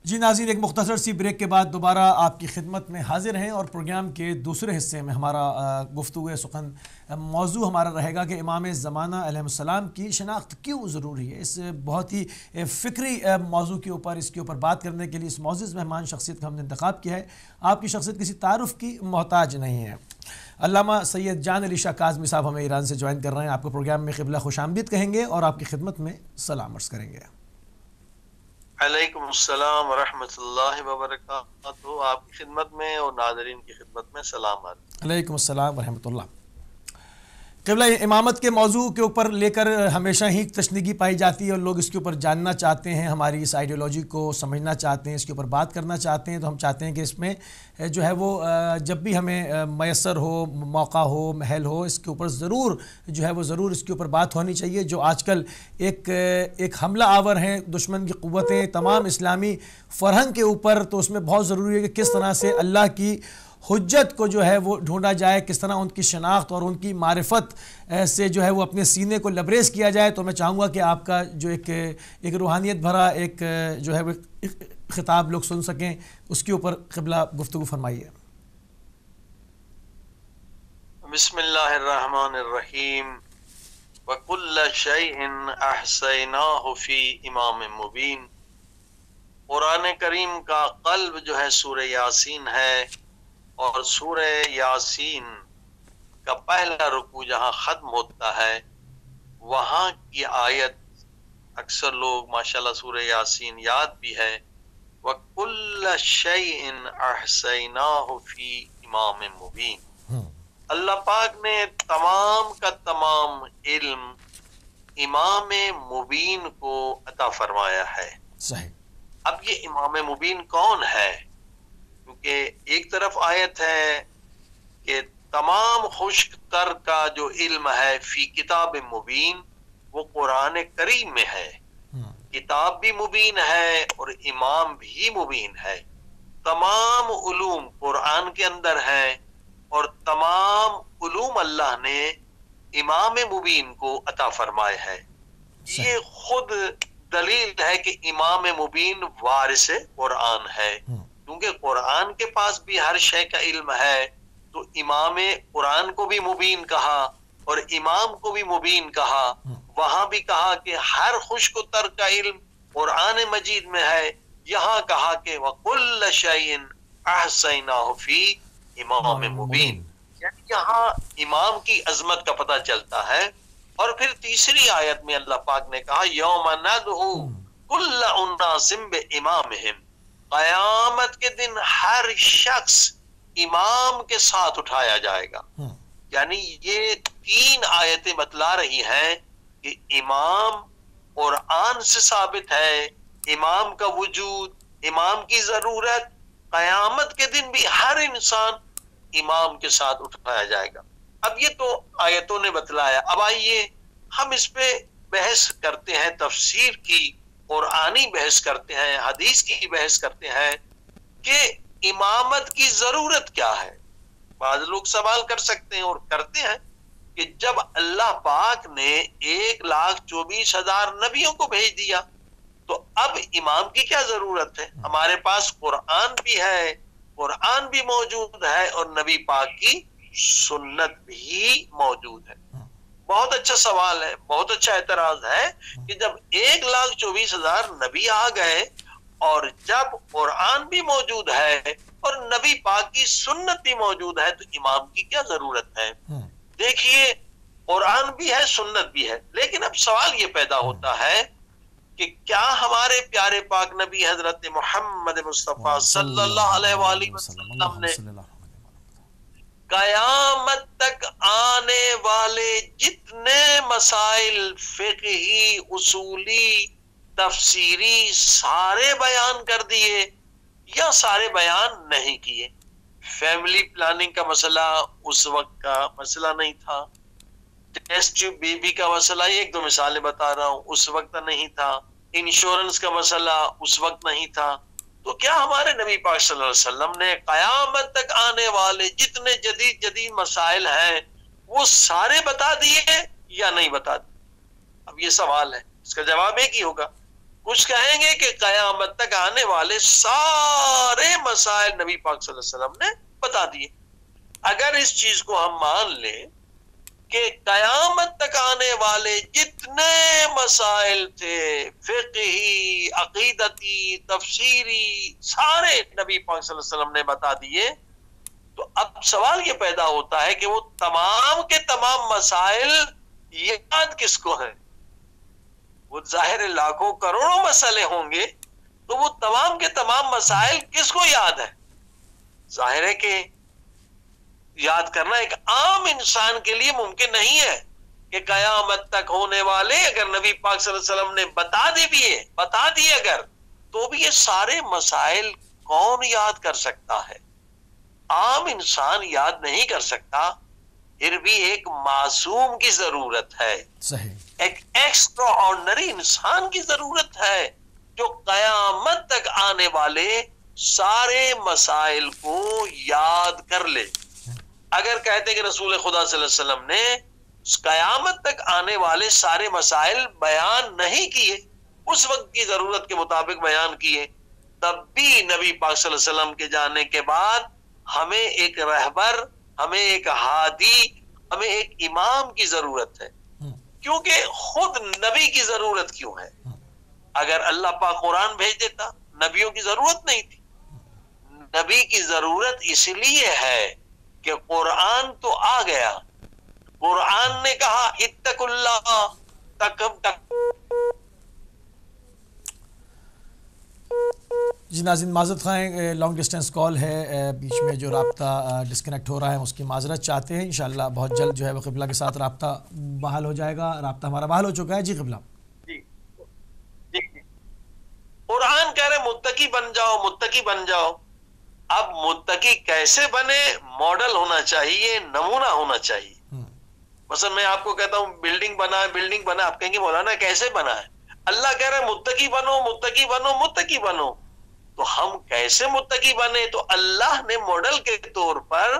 جی ناظرین، ایک مختصر سی بریک کے بعد دوبارہ آپ کی خدمت میں حاضر ہیں اور پروگرام کے دوسرے حصے میں ہمارا گفتگو سخن موضوع ہمارا رہے گا کہ امام زمانہ علیہ السلام کی شناخت کیوں ضروری ہے۔ اس بہت ہی فکری موضوع کے اوپر اس کے اوپر بات کرنے کے لیے اس معزز مہمان شخصیت کا ہم نے انتخاب کیا ہے۔ آپ کی شخصیت کسی تعارف کی محتاج نہیں ہے۔ علامہ سید جان علی شاہ کاظمی صاحب ہمیں ایران سے جوائن کر رہے ہیں۔ آپ کو پروگرام میں قبلہ خوش آمدید کہیں گے اور آپ کی خدمت میں سلام عرض کریں گے۔ علیکم السلام ورحمۃ اللہ وبرکاتہ۔ آپ کی خدمت میں اور ناظرین کی خدمت میں سلام علیکم۔ علیکم السلام ورحمۃ اللہ۔ قبلہ امامت کے موضوع کے اوپر لے کر ہمیشہ ہی تشنیگی پائی جاتی ہے اور لوگ اس کے اوپر جاننا چاہتے ہیں، ہماری اس آئیڈیالوجی کو سمجھنا چاہتے ہیں، اس کے اوپر بات کرنا چاہتے ہیں۔ تو ہم چاہتے ہیں کہ اس میں جو ہے وہ جب بھی ہمیں میسر ہو، موقع ہو، محل ہو، اس کے اوپر ضرور جو ہے وہ ضرور اس کے اوپر بات ہونی چاہیے۔ جو آج کل ایک حملہ آور ہیں دشمن کی قوتیں تمام اسلامی فرہنگ کے اوپر، تو اس میں بہت ضروری ہے کہ کس طرح سے اللہ کی حجت کو جو ہے وہ ڈھونڈا جائے، کس طرح ان کی شناخت اور ان کی معرفت سے جو ہے وہ اپنے سینے کو لبریز کیا جائے۔ تو میں چاہوں گا کہ آپ کا جو ایک روحانیت بھرا ایک جو ہے وہ خطاب لوگ سن سکیں، اس کے اوپر قبلہ گفتگو فرمائیے۔ بسم اللہ الرحمن الرحیم۔ وَكُلَّ شَيْءٍ أَحْصَيْنَاهُ فِي إِمَامٍ مُبِينٍ۔ قرآن کریم کا قلب جو ہے سورہ یاسین ہے، اور سورہ یاسین کا پہلا رکوع جہاں ختم ہوتا ہے وہاں کی آیت اکثر لوگ ماشاءاللہ سورہ یاسین یاد بھی ہے، وَكُلَّ شَيْءٍ أَحْصَيْنَاهُ فِي إِمَامٍ مُبِينٍ۔ اللہ پاک نے تمام کا تمام علم امام مبین کو عطا فرمایا ہے۔ صحیح۔ اب یہ امام مبین کون ہے؟ کیونکہ ایک طرف آیت ہے کہ تمام خشک تر کا جو علم ہے فی کتاب مبین، وہ قرآن کریم میں ہے۔ کتاب بھی مبین ہے اور امام بھی مبین ہے۔ تمام علوم قرآن کے اندر ہیں اور تمام علوم اللہ نے امام مبین کو عطا فرمائے ہے۔ یہ خود دلیل ہے کہ امام مبین وارث قرآن ہے، کیونکہ قرآن کے پاس بھی ہر شے کا علم ہے، تو امام قرآن کو بھی مبین کہا اور امام کو بھی مبین کہا۔ وہاں بھی کہا کہ ہر خشک و تر کا علم قرآن مجید میں ہے، یہاں کہا کہ وَكُلَّ شَيْءٍ أَحْصَيْنَاهُ فِي إِمَامٍ مُبِينٍ، یعنی یہاں امام کی عظمت کا پتہ چلتا ہے۔ اور پھر تیسری آیت میں اللہ پاک نے کہا یوم ندعو کل اناس بامامہم، قیامت کے دن ہر شخص امام کے ساتھ اٹھایا جائے گا۔ یعنی یہ تین آیتیں بتلا رہی ہیں کہ امام قرآن سے ثابت ہے، امام کا وجود، امام کی ضرورت، قیامت کے دن بھی ہر انسان امام کے ساتھ اٹھایا جائے گا۔ اب یہ تو آیتوں نے بتلایا، اب آئیے ہم اس پہ بحث کرتے ہیں، تفسیر کی قرآنی بحث کرتے ہیں، حدیث کی بحث کرتے ہیں کہ امامت کی ضرورت کیا ہے۔ بعض لوگ سوال کر سکتے ہیں اور کرتے ہیں کہ جب اللہ پاک نے 1,24,000 نبیوں کو بھیج دیا تو اب امام کی کیا ضرورت ہے؟ ہمارے پاس قرآن بھی ہے، قرآن بھی موجود ہے اور نبی پاک کی سنت بھی موجود ہے۔ بہت اچھا سوال ہے، بہت اچھا اعتراض ہے کہ جب 1,24,000 نبی آ گئے اور جب قرآن بھی موجود ہے اور نبی پاک کی سنت بھی موجود ہے تو امام کی کیا ضرورت ہے؟ دیکھیے قرآن بھی ہے، سنت بھی ہے، لیکن اب سوال یہ پیدا ہوتا ہے کہ کیا ہمارے پیارے پاک نبی حضرت محمد مصطفیٰ صلی اللہ علیہ وآلہ وسلم نے قیامت تک آنے والے جتنے مسائل فقہی، اصولی، تفسیری سارے بیان کر دیے یا سارے بیان نہیں کیے؟ فیملی پلاننگ کا مسئلہ اس وقت کا مسئلہ نہیں تھا، ٹیسٹ ٹیوب بیبی کا مسئلہ، ایک دو مثالیں بتا رہا ہوں، اس وقت نہیں تھا، انشورنس کا مسئلہ اس وقت نہیں تھا۔ تو کیا ہمارے نبی پاک صلی اللہ علیہ وسلم نے قیامت تک آنے والے جتنے جدید مسائل ہیں وہ سارے بتا دیے یا نہیں بتا دیے؟ اب یہ سوال ہے، اس کا جواب ایک ہی ہوگا کچھ کہیں گے کہ قیامت تک آنے والے سارے مسائل نبی پاک صلی اللہ علیہ وسلم نے بتا دیے. اگر اس چیز کو ہم مان لیں کہ قیامت تک آنے والے جتنے مسائل تھے، فقہی، عقیدتی، تفسیری، سارے نبی پاک صلی اللہ علیہ وسلم نے بتا دیے، تو اب سوال یہ پیدا ہوتا ہے کہ وہ تمام کے تمام مسائل یاد کس کو ہیں؟ وہ ظاہر لاکھوں کروڑوں مسئلے ہوں گے، تو وہ تمام کے تمام مسائل کس کو یاد ہے؟ ظاہر ہے کہ یاد کرنا ایک عام انسان کے لیے ممکن نہیں ہے کہ قیامت تک ہونے والے اگر نبی پاک صلی اللہ علیہ وسلم نے بتا دیے اگر، تو بھی یہ سارے مسائل کون یاد کر سکتا ہے؟ عام انسان یاد نہیں کر سکتا. پھر بھی ایک معصوم کی ضرورت ہے، صحیح، ایک ایکسٹرا آرڈنری انسان کی ضرورت ہے جو قیامت تک آنے والے سارے مسائل کو یاد کر لے. اگر کہتے کہ رسول خدا صلی اللہ علیہ وسلم نے قیامت تک آنے والے سارے مسائل بیان نہیں کیے، اس وقت کی ضرورت کے مطابق بیان کیے، تب بھی نبی پاک صلی اللہ علیہ وسلم کے جانے کے بعد ہمیں ایک رہبر، ہمیں ایک ہادی، ہمیں ایک امام کی ضرورت ہے. کیونکہ خود نبی کی ضرورت کیوں ہے؟ اگر اللہ پاک قرآن بھیج دیتا، نبیوں کی ضرورت نہیں تھی. نبی کی ضرورت اس لیے ہے کہ قرآن تو آ گیا، قرآن نے کہا اتقوا اللہ جی ناظرین معذرت خواہیں، لانگ ڈسٹینس کال ہے، بیچ میں جو رابطہ ڈسکنیکٹ ہو رہا ہے اس کی معذرت چاہتے ہیں. انشاءاللہ بہت جلد جو ہے وہ قبلہ کے ساتھ رابطہ بحال ہو جائے گا. رابطہ ہمارا بحال ہو چکا ہے. جی قبلہ. جی قرآن کہہ رہے متقی بن جاؤ، متقی بن جاؤ. اب متقی کیسے بنے؟ ماڈل ہونا چاہیے، نمونہ ہونا چاہیے. مثلا میں آپ کو کہتا ہوں بلڈنگ بنا، آپ کہیں گے مولانا کیسے بنا ہے؟ اللہ کہہ رہے متقی بنو، متقی بنو، متقی بنو. تو ہم کیسے متقی بنے؟ تو اللہ نے ماڈل کے طور پر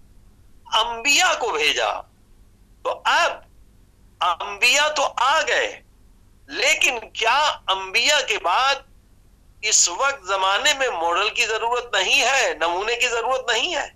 انبیاء کو بھیجا. تو اب انبیاء تو آ گئے، لیکن کیا انبیاء کے بعد اس وقت زمانے میں ماڈل کی ضرورت نہیں ہے، نمونے کی ضرورت نہیں ہے؟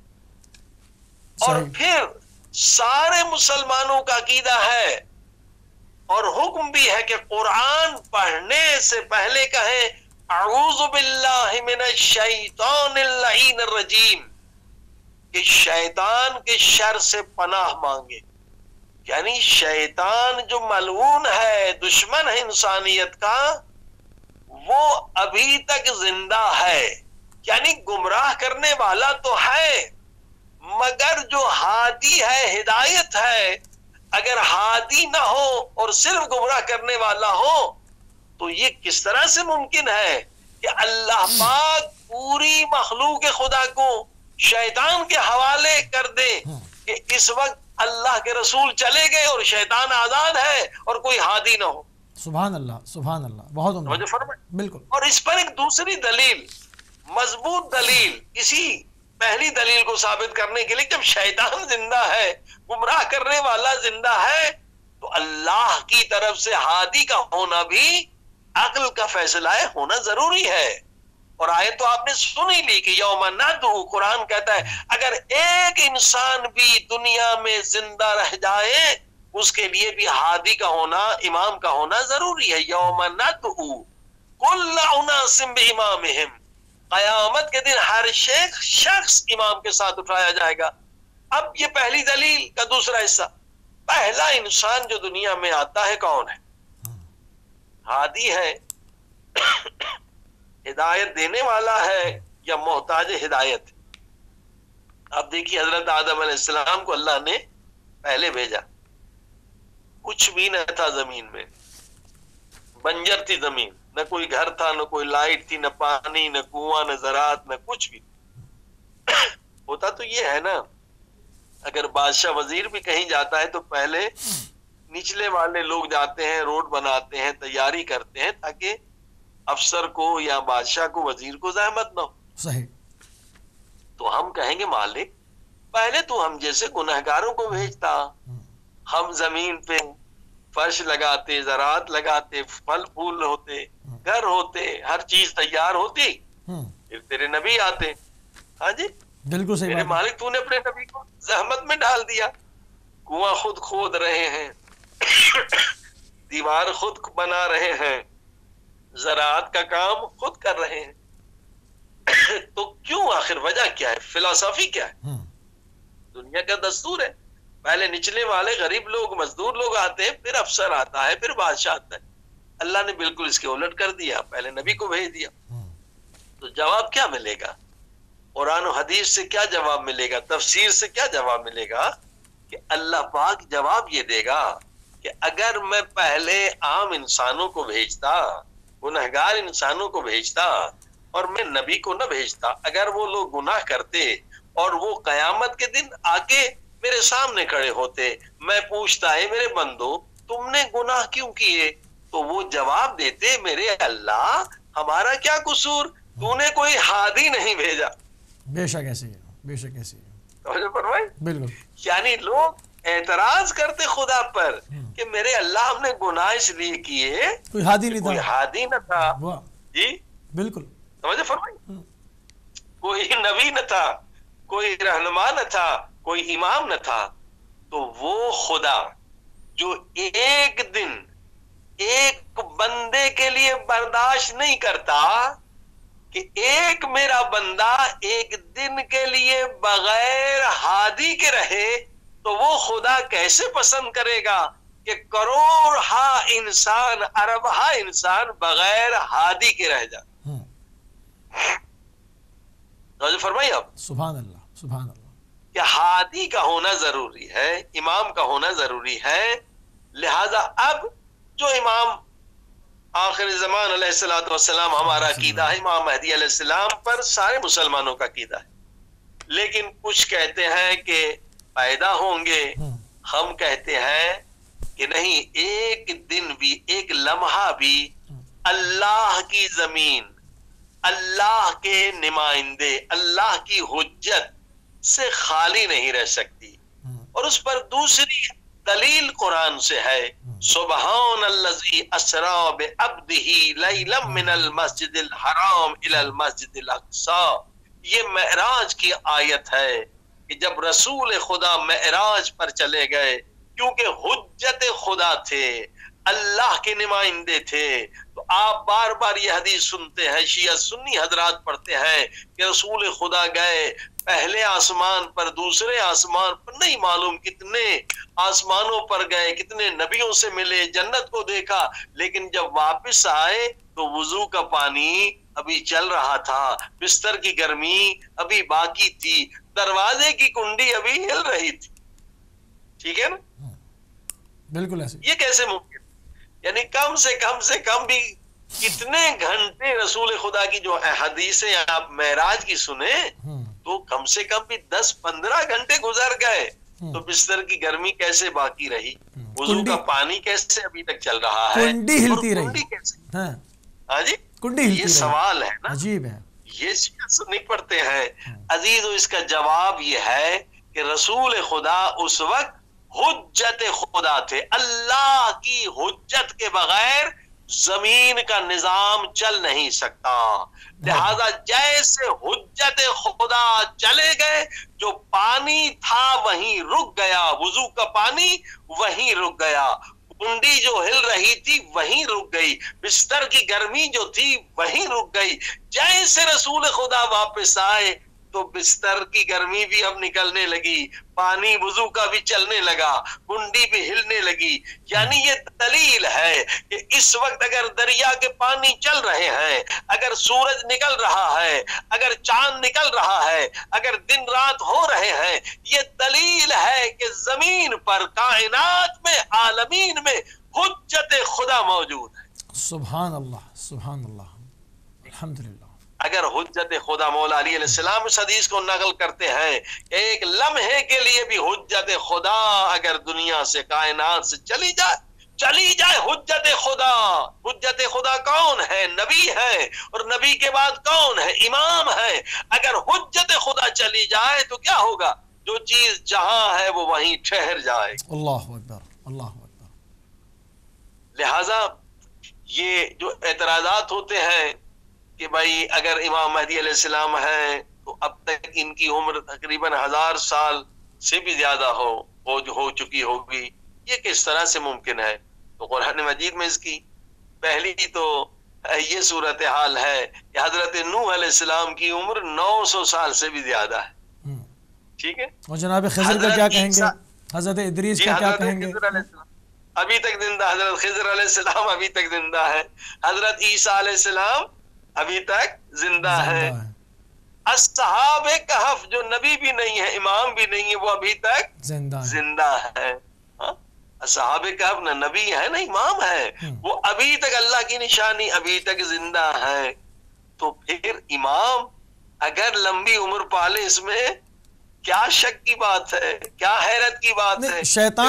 اور پھر سارے مسلمانوں کا عقیدہ ہے اور حکم بھی ہے کہ قرآن پڑھنے سے پہلے کہیں اعوذ باللہ من الشیطان اللعین الرجیم، کہ شیطان کے شر سے پناہ مانگے. یعنی شیطان جو ملعون ہے، دشمن ہے انسانیت کا، وہ ابھی تک زندہ ہے. یعنی گمراہ کرنے والا تو ہے، مگر جو ہادی ہے، ہدایت ہے، اگر ہادی نہ ہو اور صرف گمراہ کرنے والا ہو تو یہ کس طرح سے ممکن ہے کہ اللہ پاک پوری مخلوق خدا کو شیطان کے حوالے کر دے کہ اس وقت اللہ کے رسول چلے گئے اور شیطان آزاد ہے اور کوئی ہادی نہ ہو؟ سبحان اللہ، سبحان اللہ، بہت عمدہ. بالکل. اور اس پر ایک دوسری دلیل، مضبوط دلیل، اسی پہلی دلیل کو ثابت کرنے کے لیے، جب شیطان زندہ ہے، گمراہ کرنے والا زندہ ہے، تو اللہ کی طرف سے ہادی کا ہونا بھی عقل کا فیصلہ ہے، ہونا ضروری ہے. اور آیت تو آپ نے سن ہی لی کہ یوم ندعو، قرآن کہتا ہے اگر ایک انسان بھی دنیا میں زندہ رہ جائے اس کے لیے بھی ہادی کا ہونا، امام کا ہونا ضروری ہے. یوم ندعو کل اناس بامامہم، قیامت کے دن ہر شخص امام کے ساتھ اٹھایا جائے گا. اب یہ پہلی دلیل کا دوسرا حصہ، پہلا انسان جو دنیا میں آتا ہے کون ہے؟ ہادی ہے، ہدایت دینے والا ہے، یا محتاج ہدایت؟ اب دیکھیے حضرت آدم علیہ السلام کو اللہ نے پہلے بھیجا، کچھ بھی نہ تھا زمین میں، بنجر تھی زمین، نہ کوئی گھر تھا، نہ کوئی لائٹ تھی، نہ پانی، نہ کنواں، نہ زراعت، نہ کچھ بھی. ہوتا تو یہ ہے نا، اگر بادشاہ وزیر بھی کہیں جاتا ہے تو پہلے نچلے والے لوگ جاتے ہیں، روڈ بناتے ہیں، تیاری کرتے ہیں تاکہ افسر کو یا بادشاہ کو، وزیر کو زحمت نہ ہو. صحیح. تو ہم کہیں گے مالک پہلے تو ہم جیسے گنہگاروں کو بھیجتا، ہم زمین پہ فرش لگاتے، زراعت لگاتے، پھل پھول ہوتے، گھر ہوتے، ہر چیز تیار ہوتی، پھر تیرے نبی آتے. ہاں جی بالکل صحیح میرے بات. مالک تو نے اپنے نبی کو زحمت میں ڈال دیا. کنواں خود کھود رہے ہیں، دیوار خود بنا رہے ہیں، زراعت کا کام خود کر رہے ہیں. تو کیوں؟ آخر وجہ کیا ہے؟ فلسفی کیا ہے؟ دنیا کا دستور ہے، پہلے نچلے والے غریب لوگ، مزدور لوگ آتے ہیں، پھر افسر آتا ہے، پھر بادشاہ آتا ہے. اللہ نے بالکل اس کے الٹ کر دیا، پہلے نبی کو بھیج دیا. تو جواب کیا ملے گا؟ قرآن و حدیث سے کیا جواب ملے گا؟ تفسیر سے کیا جواب ملے گا؟ کہ اللہ پاک جواب یہ دے گا کہ اگر میں پہلے عام انسانوں کو بھیجتا، گنہگار انسانوں کو بھیجتا، اور میں نبی کو نہ بھیجتا، اگر وہ لوگ گناہ کرتے اور وہ قیامت کے دن آ کے میرے سامنے کھڑے ہوتے، میں پوچھتا ہے میرے بندو تم نے گناہ کیوں کیے، تو وہ جواب دیتے میرے اللہ ہمارا کیا قصور، تو نے کوئی ہادی نہیں بھیجا. بے شک ایسے ہی ہے، بے شک ایسے ہی ہے. توجہ فرمائی؟ بالکل. یعنی لوگ اعتراض کرتے خدا پر کہ میرے اللہ ہم نے گناہ اس لیے کیے، کوئی ہادی نہیں کوئی تھا. ہادی نہ تھا. واہ. جی بالکل. توجہ فرمائی؟ کوئی نبی نہ تھا، کوئی رہنما نہ تھا، کوئی امام نہ تھا. تو وہ خدا جو ایک دن ایک بندے کے لیے برداشت نہیں کرتا کہ ایک میرا بندہ ایک دن کے لیے بغیر ہادی کے رہے، تو وہ خدا کیسے پسند کرے گا کہ کروڑ ہا انسان، ارب ہا انسان بغیر ہادی کے رہ جائے. توجہ فرمائی آپ؟ سبحان اللہ، سبحان اللہ. کہ ہادی کا ہونا ضروری ہے، امام کا ہونا ضروری ہے. لہذا اب جو امام آخر زمان علیہ الصلوۃ والسلام ہمارا عقیدہ ہے، امام مہدی علیہ السلام پر سارے مسلمانوں کا عقیدہ ہے. لیکن کچھ کہتے ہیں کہ پیدا ہوں گے، ہم کہتے ہیں کہ نہیں، ایک دن بھی، ایک لمحہ بھی اللہ کی زمین، اللہ کے نمائندے، اللہ کی حجت سے خالی نہیں رہ سکتی. اور اس پر دوسری دلیل قرآن سے ہے، سبحان الذی اسری بعبدہ لیلا من المسجد الحرام الی المسجد الاقصی. یہ معراج کی آیت ہے کہ جب رسول خدا معراج پر چلے گئے، کیونکہ حجت خدا تھے، اللہ کے نمائندے تھے. تو آپ بار بار یہ حدیث سنتے ہیں، شیعہ سنی حضرات پڑھتے ہیں کہ رسول خدا گئے پہلے آسمان پر، دوسرے آسمان پر، نہیں معلوم کتنے آسمانوں پر گئے، کتنے نبیوں سے ملے، جنت کو دیکھا، لیکن جب واپس آئے تو وضو کا پانی ابھی چل رہا تھا، بستر کی گرمی ابھی باقی تھی، دروازے کی کنڈی ابھی ہل رہی تھی. ٹھیک ہے نا؟ بالکل ایسے. یہ کیسے ممکن؟ یعنی کم سے کم بھی کتنے گھنٹے رسول خدا کی جو حدیثیں آپ معراج کی سنیں تو کم سے کم بھی 10-15 گھنٹے گزر گئے. تو بستر کی گرمی کیسے باقی رہی؟ وضو کا پانی کیسے ابھی تک چل رہا ہے؟ کنڈی ہلتی رہی. ہاں جی، کنڈی ہلتی یہ رہی. سوال ہے نا، عجیب ہے. یہ سنی پڑتے ہیں عزیز. اس کا جواب یہ ہے کہ رسول خدا اس وقت حجت خدا تھے. اللہ کی حجت کے بغیر زمین کا نظام چل نہیں سکتا. لہذا جیسے حجت خدا چلے گئے، جو پانی تھا وہیں رک گیا، وضو کا پانی وہیں رک گیا، کنڈی جو ہل رہی تھی وہیں رک گئی، بستر کی گرمی جو تھی وہیں رک گئی. جیسے رسول خدا واپس آئے تو بستر کی گرمی بھی اب نکلنے لگی، پانی وضو کا بھی چلنے لگا، کنڈی بھی ہلنے لگی. یعنی یہ دلیل ہے کہ اس وقت اگر دریا کے پانی چل رہے ہیں، اگر سورج نکل رہا ہے، اگر چاند نکل رہا ہے، اگر دن رات ہو رہے ہیں، یہ دلیل ہے کہ زمین پر، کائنات میں، عالمین میں حجت خدا موجود ہے. سبحان اللہ، سبحان اللہ، الحمدللہ. اگر حجت خدا، مولا علی علیہ السلام اس حدیث کو نقل کرتے ہیں کہ ایک لمحے کے لیے بھی حجت خدا اگر دنیا سے، کائنات سے چلی جائے حجت خدا. حجت خدا کون ہے؟ نبی ہے، اور نبی کے بعد کون ہے؟ امام ہے. اگر حجت خدا چلی جائے تو کیا ہوگا؟ جو چیز جہاں ہے وہ وہیں ٹھہر جائے. اللہ اکبر، اللہ اکبر. لہذا یہ جو اعتراضات ہوتے ہیں کہ بھائی اگر امام مہدی علیہ السلام ہیں تو اب تک ان کی عمر تقریباً 1000 سال سے بھی زیادہ ہو چکی ہوگی، یہ کس طرح سے ممکن ہے؟ تو قرآن مجید میں اس کی پہلی تو یہ صورتحال ہے کہ حضرت نوح علیہ السلام کی عمر 900 سال سے بھی زیادہ ہے، ٹھیک ہے؟ اور جناب خضر کا کیا کہیں گے؟ حضرت ادریس کا کیا کہیں گے؟ ابھی تک زندہ، حضرت خضر علیہ السلام ابھی تک زندہ ہے، حضرت عیسیٰ علیہ السلام ابھی تک زندہ ہے، اصحاب کہف جو نبی بھی نہیں ہے، امام بھی نہیں ہے، وہ ابھی تک زندہ ہے۔ اصحاب کہف نہ نبی ہے نہ امام ہے، وہ ابھی تک اللہ کی نشانی ابھی تک زندہ ہے۔ تو پھر امام اگر لمبی عمر پالے، اس میں کیا شک کی بات ہے، کیا حیرت کی بات ہے؟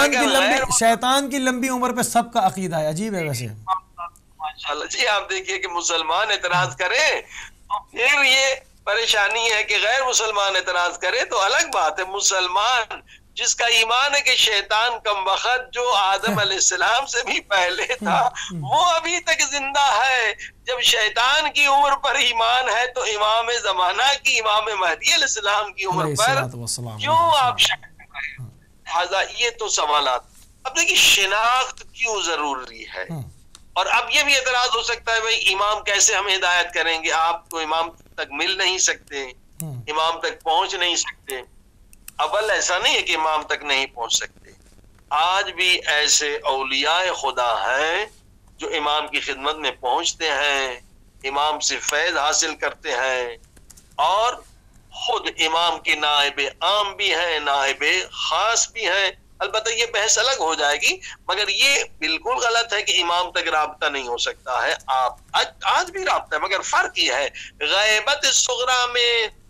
شیطان کی لمبی عمر پہ سب کا عقیدہ ہے، عجیب ہے ویسے۔ ماشاءاللہ جی، آپ دیکھیے کہ مسلمان اعتراض کرے تو پھر یہ پریشانی ہے کہ غیر مسلمان اعتراض کرے تو الگ بات ہے۔ مسلمان جس کا ایمان ہے کہ شیطان کم وقت جو آدم علیہ السلام سے بھی پہلے تھا وہ ابھی تک زندہ ہے، جب شیطان کی عمر پر ایمان ہے تو امام زمانہ کی امام مہدی علیہ السلام کی عمر پر کیوں آپ شک کر رہے ہیں؟ لہٰذا یہ تو سوالات۔ اب دیکھیے شناخت کیوں ضروری ہے؟ اور اب یہ بھی اعتراض ہو سکتا ہے بھائی امام کیسے ہم ہدایت کریں گے، آپ تو امام تک مل نہیں سکتے، امام تک پہنچ نہیں سکتے۔ اول ایسا نہیں ہے کہ امام تک نہیں پہنچ سکتے، آج بھی ایسے اولیاء خدا ہیں جو امام کی خدمت میں پہنچتے ہیں، امام سے فیض حاصل کرتے ہیں، اور خود امام کے نائب عام بھی ہیں، نائب خاص بھی ہیں۔ البتہ یہ بحث الگ ہو جائے گی، مگر یہ بالکل غلط ہے کہ امام تک رابطہ نہیں ہو سکتا ہے۔ آج بھی رابطہ ہے، مگر فرق یہ ہے غیبت صغریٰ میں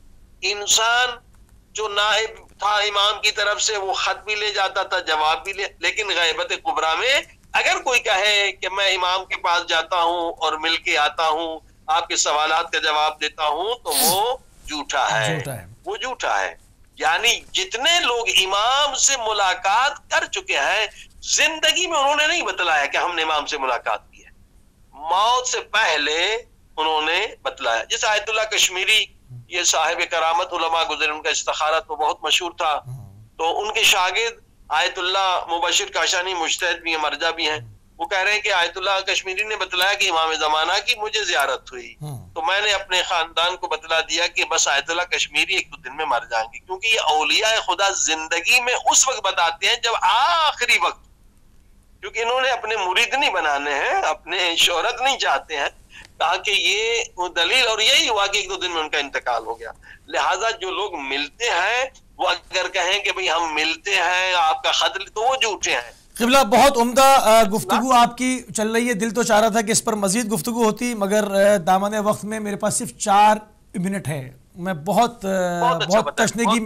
انسان جو نائب تھا امام کی طرف سے وہ خط بھی لے جاتا تھا، جواب بھی لیکن غیبت کبریٰ میں اگر کوئی کہے کہ میں امام کے پاس جاتا ہوں اور مل کے آتا ہوں، آپ کے سوالات کا جواب دیتا ہوں، تو وہ جھوٹا ہے، وہ جھوٹا ہے۔ یعنی جتنے لوگ امام سے ملاقات کر چکے ہیں زندگی میں انہوں نے نہیں بتلایا کہ ہم نے امام سے ملاقات کی ہے، موت سے پہلے انہوں نے بتلایا۔ جیسے آیت اللہ کشمیری، یہ صاحب کرامت علماء گزرے، ان کا استخارہ تو بہت مشہور تھا، تو ان کے شاگرد آیت اللہ مبشر کاشانی مجتہد بھی ہیں، مرجع بھی ہیں، وہ کہہ رہے ہیں کہ آیت اللہ کشمیری نے بتلایا کہ امام زمانہ کی مجھے زیارت ہوئی، تو میں نے اپنے خاندان کو بتلا دیا کہ بس آیت اللہ کشمیری ایک دو دن میں مر جائیں گے، کیونکہ یہ اولیاء خدا زندگی میں اس وقت بتاتے ہیں جب آخری وقت، کیونکہ انہوں نے اپنے مرید نہیں بنانے ہیں، اپنے شہرت نہیں چاہتے ہیں، تاکہ یہ دلیل، اور یہی ہوا کہ ایک دو دن میں ان کا انتقال ہو گیا۔ لہٰذا جو لوگ ملتے ہیں وہ اگر کہیں کہ بھئی ہم ملتے ہیں آپ کا خط، تو وہ جھوٹے ہیں۔ قبلہ بہت عمدہ گفتگو آپ کی چل رہی ہے، دل تو چاہ رہا تھا کہ اس پر مزید گفتگو ہوتی، مگر دامن وقت میں میرے پاس صرف 4 منٹ ہے، میں بہت تشنگی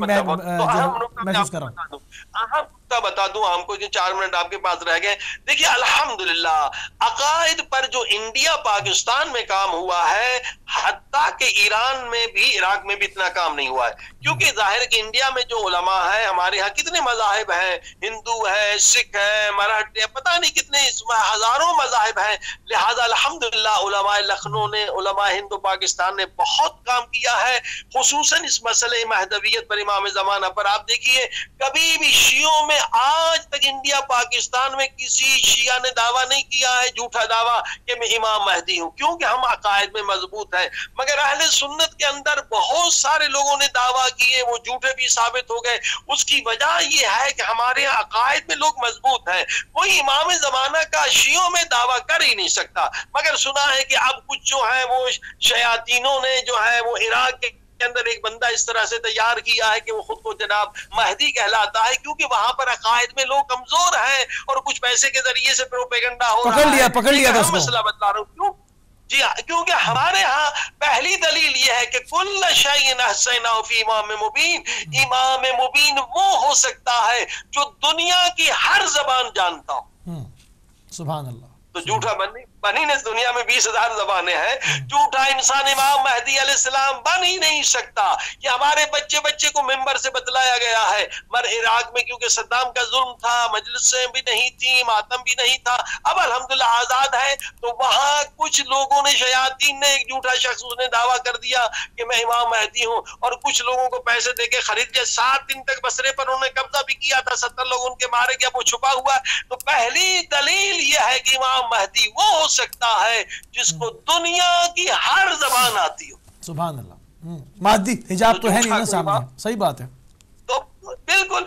محسوس کر رہا ہوں۔ بتا دوں ہم کو، 4 منٹ آپ کے پاس رہ گئے۔ دیکھیے الحمدللہ عقائد پر جو انڈیا پاکستان میں کام ہوا ہے، حتیٰ کہ ایران میں بھی، عراق میں بھی اتنا کام نہیں ہوا ہے، کیونکہ ظاہر کہ انڈیا میں جو علماء ہیں، ہمارے ہاں کتنے مذاہب ہیں، ہندو ہے، سکھ ہے، مراٹھے، پتہ نہیں کتنے ہزاروں مذاہب ہیں، لہذا الحمدللہ علماء لکھنؤ نے، علماء ہند و پاکستان نے بہت کام کیا ہے، خصوصاً اس مسئلہ مہدویت پر، امام زمانہ پر۔ آپ دیکھیے کبھی بھی شیعوں میں آج تک انڈیا پاکستان میں کسی شیعہ نے دعویٰ نہیں کیا ہے، جھوٹا دعویٰ کہ میں امام مہدی ہوں، کیونکہ ہم عقائد میں مضبوط ہیں۔ مگر اہل سنت کے اندر بہت سارے لوگوں نے دعویٰ کیے، وہ جھوٹے بھی ثابت ہو گئے۔ اس کی وجہ یہ ہے کہ ہمارے یہاں عقائد میں لوگ مضبوط ہیں، کوئی امام زمانہ کا شیعوں میں دعویٰ کر ہی نہیں سکتا۔ مگر سنا ہے کہ اب کچھ جو ہیں وہ شیاطینوں نے جو ہے وہ عراق کے اندر ایک بندہ اس طرح سے تیار کیا ہے کہ وہ خود کو جناب مہدی کہلاتا ہے، کیونکہ وہاں پر عقائد میں لوگ کمزور ہیں اور کچھ پیسے کے ذریعے سے پروپیگنڈا ہو رہا ہے۔ پکڑ لیا مسئلہ بتلا رہا ہوں کیوں؟ جی ہاں، کیونکہ ہمارے ہاں پہلی دلیل یہ ہے کہ کل شیء احصیناہ فی امام مبین، امام مبین وہ ہو سکتا ہے جو دنیا کی ہر زبان جانتا ہو۔ سبحان اللہ۔ تو جھوٹا بن نہیں बनी इस दुनिया में 20,000 ज़बानें हैं। झूठा इंसान इमाम महदी अलैहिस्सलाम बन ही नहीं सकता। कि हमारे बच्चे बच्चे को मिंबर से बतलाया गया है, मगर इराक में क्योंकि सद्दाम का जुल्म था, मजलिसें भी नहीं थी, मातम भी नहीं था, अब अल्हम्दुलिल्लाह आजाद है, तो वहां कुछ लोगों ने, शयातीन ने, एक झूठा शख्स उसने दावा कर दिया कि मैं इमाम महदी हूँ, और कुछ लोगों को पैसे देके खरीद के 7 दिन तक बसरे पर उन्होंने कब्जा भी किया था, 70 लोग उनके मारे गए, वो छुपा हुआ है। तो पहली दलील यह है कि इमाम महदी वो हो सकता है जिसको दुनिया की हर जबान आती हो। सुभान अल्लाह। मादी हिजाब तो है नहीं ना सामने, सही बात है। तो बिल्कुल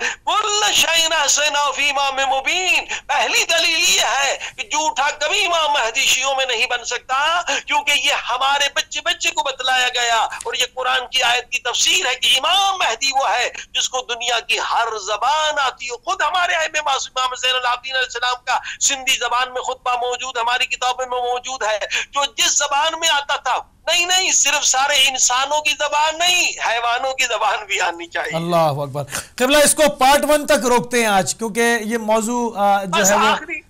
इमाम मुबीन, पहली दलील ये है कि झूठा कभी इमाम महदी शियों में नहीं बन सकता, क्योंकि ये हमारे बच्चे बच्चे को बतलाया गया, और ये कुरान की आयत की तफसीर है कि इमाम महदी वो है जिसको दुनिया की हर जबान आती हो। खुद हमारे इमाम ज़ैनुल आबिदीन अलैहिस्सलाम का सिंधी जबान में खुतबा मौजूद, हमारी किताबों में मौजूद है, जो जिस जबान में आता था, नहीं सिर्फ सारे इंसानों की जबान नहीं, हैवानों की जबान भी आनी चाहिए। अल्लाह अकबर। क़िबला इसको पार्ट 1 तक रोकते हैं आज, क्योंकि ये मौजू जो है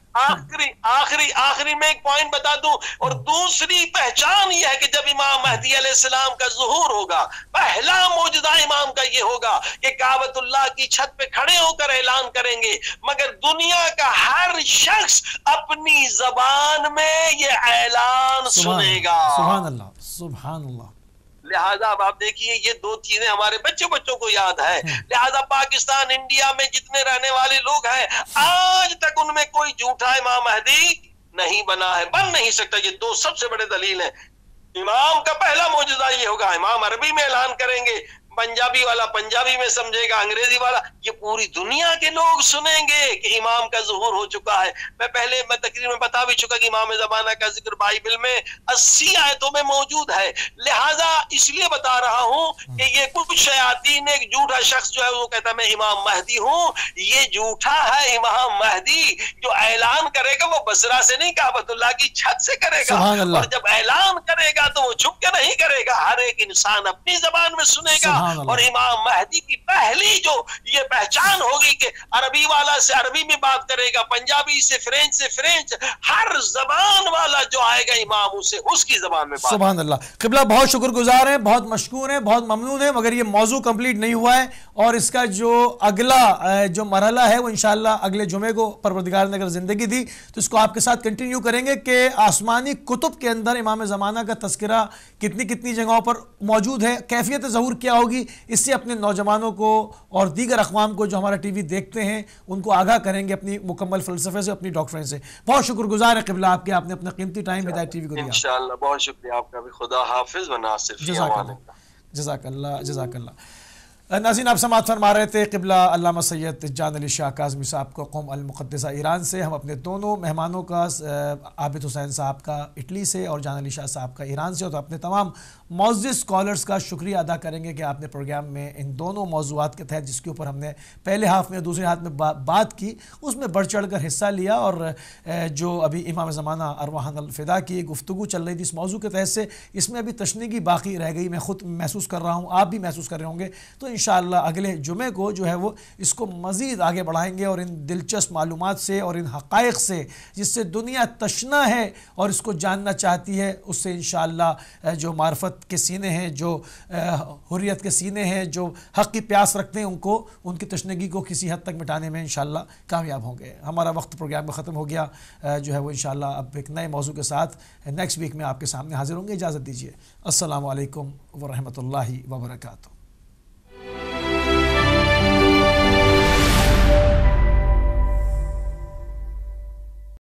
आखिरी में एक पॉइंट बता दूं, और दूसरी पहचान यह है कि जब इमाम महदी अलैहिस्सलाम का ज़ुहूर होगा, पहला मौजूदा इमाम का ये होगा कि काबतुल्लाह की छत पे खड़े होकर ऐलान करेंगे, मगर दुनिया का हर शख्स अपनी जबान में ये ऐलान सुनेगा। सुभान अल्लाह, सुभान अल्लाह। लिहाजा अब आप देखिए, ये 2 चीजें हमारे बच्चों को याद है। लिहाजा पाकिस्तान, इंडिया में जितने रहने वाले लोग हैं, आज तक उनमें कोई झूठा इमाम महदी नहीं बना है, बन नहीं सकता। ये 2 सबसे बड़े दलील हैं। इमाम का पहला मौजूदा ये होगा, इमाम अरबी में ऐलान करेंगे, पंजाबी वाला पंजाबी में समझेगा, अंग्रेजी वाला, ये पूरी दुनिया के लोग सुनेंगे कि इमाम का ज़ुहूर हो चुका है। मैं तकरीर में बता भी चुका कि इमाम ज़माना का जिक्र बाइबल में 80 आयतों में मौजूद है। लिहाजा इसलिए बता रहा हूं कि ये कुछ शयातीन, एक झूठा शख्स जो है वो कहता है मैं इमाम महदी हूं, ये झूठा है इमाम महदी। जो ऐलान करेगा वो बसरा से नहीं, काबतुल्लाह की छत से करेगा, और जब ऐलान करेगा तो वो छुप के नहीं करेगा, हर एक इंसान अपनी जबान में सुनेगा। और इमाम महदी की पहली जो ये पहचान होगी कि अरबी वाला से अरबी में बात करेगा, पंजाबी से फ्रेंच, हर जबान वाला जो आएगा इमाम उसे उसकी जबान में बात। सुभान अल्लाह। क़िबला बहुत शुक्रगुजार हैं, बहुत मशकूर हैं, बहुत ममनून हैं, मगर ये मौजू कंप्लीट नहीं हुआ है, और इसका जो अगला जो मरहला है वो इंशाअल्लाह अगले जुमे को परवरदिगार ने अगर ज़िंदगी दी तो इसको आपके साथ कंटिन्यू करेंगे कि आसमानी कुतुब के अंदर इमाम ज़माना का तस्करा कितनी जगहों पर मौजूद है, कैफियत ज़हूर क्या होगी, इससे अपने नौजवानों को और दीगर अक़वाम को जो हमारा टीवी देखते हैं उनको आगाह करेंगे अपनी मुकम्मल फ़लसफ़े से, अपनी डॉक्ट्रिन से। बहुत शुक्रगुजार है क़िबला आपके, आपने अपना कीमती टाइम हिदायत टीवी को दिया। इंशाअल्लाह बहुत शुक्रिया आपका भी। खुदा हाफिज़ व नासिर। जज़ाकल्लाह, जज़ाकल्लाह। नाज़रीन, आप समाअत फरमा रहे थे क़िबला अल्लामा सैयद तिज्जान अली शाह काज़मी साहब को क़ौम अल-मुक़द्दसा ईरान से। हम अपने दोनों मेहमानों का, आबिद हुसैन साहब का इटली से और जान अली शाह साहब का ईरान से, तो अपने तमाम मौज़ूद स्कॉलर्स का शुक्रिया अदा करेंगे कि आपने प्रोग्राम में इन दोनों मौज़ूआत के तहत जिसके ऊपर हमने पहले हाफ में दूसरे हाथ में बात की उसमें बढ़ चढ़ कर हिस्सा लिया। और जो अभी इमाम ज़माना अरवाहन अल-फ़िदा की गुफ्तगू चल रही थी इस मौजू के तहत से, इसमें अभी तशनीगी बाकी रह गई, मैं ख़ुद महसूस कर रहा हूँ, आप भी महसूस कर रहे होंगे। तो इंशाअल्लाह अगले जुमे को जो है वो इसको मज़ीद आगे बढ़ाएंगे, और इन दिलचस्प मालूमात से और इन हक़ाइक़ से जिससे दुनिया तशना है और इसको जानना चाहती है, उससे इंशाअल्लाह जो मार्फत के सीने हैं, जो हुर्रियत के सीने हैं, जो हक़ की प्यास रखते हैं, उनको उनकी तशनगी को किसी हद तक मिटाने में इंशाअल्लाह कामयाब होंगे। हमारा वक्त प्रोग्राम में ख़त्म हो गया, जो है वो इंशाअल्लाह अब एक नए मौजू के साथ नेक्स्ट वीक में आपके सामने हाज़िर होंगे। इजाज़त दीजिए। अस्सलामु अलैकुम व रहमतुल्लाहि व बरकातुहू।